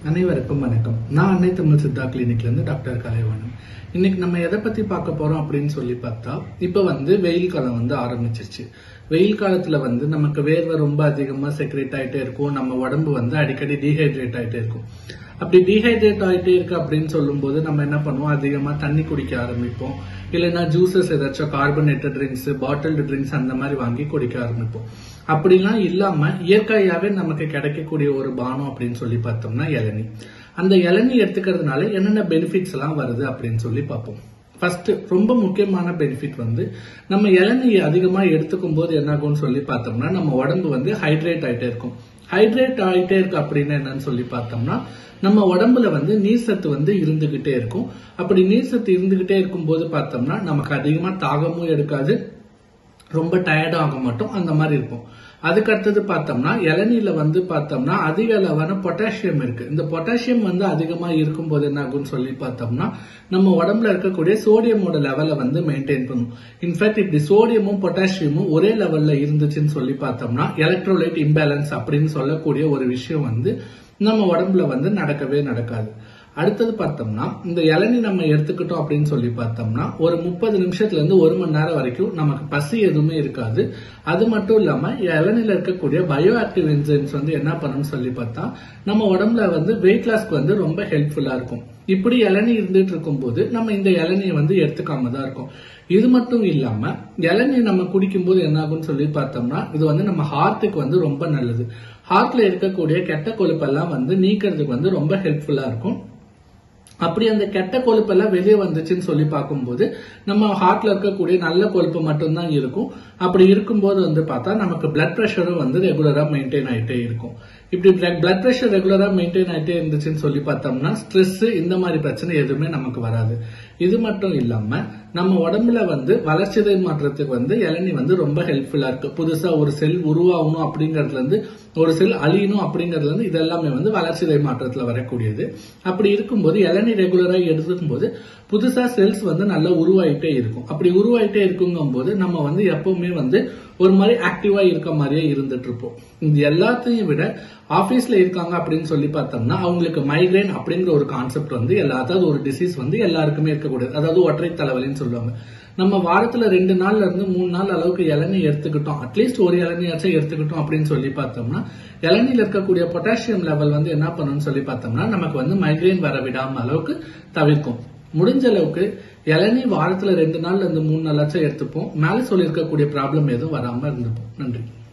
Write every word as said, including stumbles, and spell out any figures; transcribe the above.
அனைவருக்கும் வணக்கம். நான் அன்னை தமிழ் சித்தா கிளினிக்ல இருந்து டாக்டர் கலைவாணன். இன்னைக்கு நம்ம எதை பத்தி பார்க்க போறோம் அப்படின்னு சொல்லி பார்த்தா, இப்ப வந்து வெயில் காலம் வந்து ஆரம்பிச்சிருச்சு. வெயில் காலத்துல வந்து நமக்கு வேர்வை ரொம்ப அதிகமா செக்ரேட் ஆயிட்டே இருக்கும். நம்ம உடம்பு வந்து அடிக்கடி டீஹைட்ரேட் ஆயிட்டே இருக்கும். அப்படி டீஹைட்ரேட் ஆயிட்டே இருக்கு அப்படின்னு சொல்லும் போது நம்ம என்ன பண்ணுவோம், அதிகமா தண்ணி குடிக்க ஆரம்பிப்போம். இல்லைன்னா ஜூசஸ் ஏதாச்சும் கார்பனேட்டட் ட்ரிங்க்ஸ், பாட்டில்டு ட்ரிங்க்ஸ் அந்த மாதிரி வாங்கி குடிக்க ஆரம்பிப்போம். அப்படிலாம் இல்லாம இயற்கையாவே நமக்கு கிடைக்கக்கூடிய ஒரு பானம் அப்படின்னு சொல்லி பார்த்தோம்னா இளநீ. அந்த இளநீ எடுத்துக்கிறதுனால என்னென்ன பெனிஃபிட்ஸ் எல்லாம் வருது அப்படின்னு சொல்லி பார்ப்போம். ஃபர்ஸ்ட் ரொம்ப முக்கியமான பெனிஃபிட் வந்து நம்ம இளநீ அதிகமா எடுத்துக்கும் போது என்ன ஆகும்னு சொல்லி பார்த்தோம்னா நம்ம உடம்பு வந்து ஹைட்ரேட் ஆயிட்டே இருக்கும். ஹைட்ரேட் ஆயிட்டே இருக்கு அப்படின்னு என்னன்னு சொல்லி பார்த்தோம்னா நம்ம உடம்புல வந்து நீர் சத்து வந்து இருந்துகிட்டே இருக்கும். அப்படி நீர் சத்து இருந்துகிட்டே இருக்கும் போது பார்த்தோம்னா நமக்கு அதிகமா தாகமும் எடுக்காது, ரொம்ப டயர்டும் ஆக மாட்டோம், அந்த மாதிரி இருக்கும். அதுக்கு அடுத்தது பார்த்தோம்னா இளநீல வந்து பார்த்தோம்னா அதிக அளவான பொட்டாசியம் இருக்கு. இந்த பொட்டாசியம் வந்து அதிகமா இருக்கும் போது என்ன ஆகும்னு சொல்லி பார்த்தோம்னா நம்ம உடம்புல இருக்கக்கூடிய சோடியமோட லெவலை வந்து மெயின்டைன் பண்ணும். இன்ஃபேக்ட் இப்படி சோடியமும் பொட்டாசியமும் ஒரே லெவல்ல இருந்துச்சுன்னு சொல்லி பார்த்தோம்னா எலக்ட்ரோலைட் இம்பேலன்ஸ் அப்படின்னு சொல்லக்கூடிய ஒரு விஷயம் வந்து நம்ம உடம்புல வந்து நடக்கவே நடக்காது. அடுத்தது பார்த்தோம்னா இந்த இளநீ நம்ம எடுத்துக்கிட்டோம் அப்படின்னு சொல்லி பார்த்தோம்னா ஒரு முப்பது நிமிஷத்துல இருந்து ஒரு மணி நேரம் வரைக்கும் நமக்கு பசி எதுவுமே இருக்காது. அது மட்டும் இல்லாம இளநீல இருக்கக்கூடிய பயோ ஆக்டிவ் என்சைம்ஸ் வந்து என்ன பண்ணணும்னு சொல்லி பார்த்தா நம்ம உடம்புல வந்து வெயிட் லாஸ்க்கு வந்து ரொம்ப ஹெல்ப்ஃபுல்லா இருக்கும். இப்படி இளநீ இருந்துட்டு இருக்கும் போது நம்ம இந்த இளநியை வந்து எடுத்துக்காம தான் இருக்கும். இது மட்டும் இல்லாம இளநீ நம்ம குடிக்கும் போது என்ன ஆகும்னு சொல்லி பார்த்தோம்னா இது வந்து நம்ம ஹார்ட்டுக்கு வந்து ரொம்ப நல்லது. ஹார்ட்ல இருக்கக்கூடிய கெட்ட கொழுப்பெல்லாம் வந்து நீக்கிறதுக்கு வந்து ரொம்ப ஹெல்ப்ஃபுல்லா இருக்கும். அப்படி அந்த கெட்ட கொழுப்பு எல்லாம் வெளியே வந்துச்சுன்னு சொல்லி பார்க்கும்போது நம்ம ஹார்ட்ல இருக்கக்கூடிய நல்ல கொழுப்பு மட்டும்தான் இருக்கும். அப்படி இருக்கும்போது வந்து பார்த்தா நமக்கு பிளட் பிரஷரும் வந்து ரெகுலரா மெயின்டைன் ஆயிட்டே இருக்கும். இப்படி பிளட் பிரஷர் ரெகுலரா மெயின்டைன் ஆயிட்டே இருந்துச்சுன்னு சொல்லி பார்த்தோம்னா ஸ்ட்ரெஸ் இந்த மாதிரி பிரச்சனை எதுவுமே நமக்கு வராது. இது மட்டும் இல்லாம நம்ம உடம்புல வந்து வளர்ச்சிதை மாற்றத்துக்கு வந்து இளநீ வந்து ரொம்ப ஹெல்ப்ஃபுல்லா இருக்கு. புதுசா ஒரு செல் உருவாகணும் அப்படிங்கறதுல இருந்து ஒரு செல் அழியணும் அப்படிங்கறதுல இருந்து இது எல்லாமே வந்து வளர்ச்சிதை மாற்றத்துல வரக்கூடியது. அப்படி இருக்கும்போது இளநீ ரெகுலரா எடுத்துக்கும் போது புதுசா செல்ஸ் வந்து நல்லா உருவாயிட்டே இருக்கும். அப்படி உருவாயிட்டே இருக்குங்கும் போது நம்ம வந்து எப்பவுமே வந்து ஒரு மாதிரி ஆக்டிவா இருக்க மாதிரியே இருந்துட்டு இருப்போம். இது எல்லாத்தையும் விட ஆபீஸ்ல இருக்காங்க அப்படின்னு சொல்லி பார்த்தோம்னா அவங்களுக்கு மைக்ரைன் அப்படிங்கிற ஒரு கான்செப்ட் வந்து எல்லா அதாவது ஒரு டிசீஸ் வந்து எல்லாருக்குமே இருக்கக்கூடாது. அதாவது ஒற்றை தலைவலின்னு சொல்லுவாங்க. நம்ம வாரத்துல ரெண்டு நாள்ல இருந்து மூணு நாள் அளவுக்கு இளநீ எடுத்துக்கிட்டோம், அட்லீஸ்ட் ஒரு இளநியாச்சும் எடுத்துக்கிட்டோம் அப்படின்னு சொல்லி பார்த்தோம்னா இளநீல இருக்கக்கூடிய பொட்டாசியம் லெவல் வந்து என்ன பண்ணணும்னு சொல்லி பார்த்தோம்னா நமக்கு வந்து மைக்ரைன் வர விடாம அளவுக்கு தவிர்க்கும். முடிஞ்ச அளவுக்கு இளநீ வாரத்துல ரெண்டு நாள்ல இருந்து மூணு நாளாச்சும் எடுத்துப்போம். மேல சொல்லி இருக்கக்கூடிய ப்ராப்ளம் எதுவும் வராம இருந்துப்போம். நன்றி.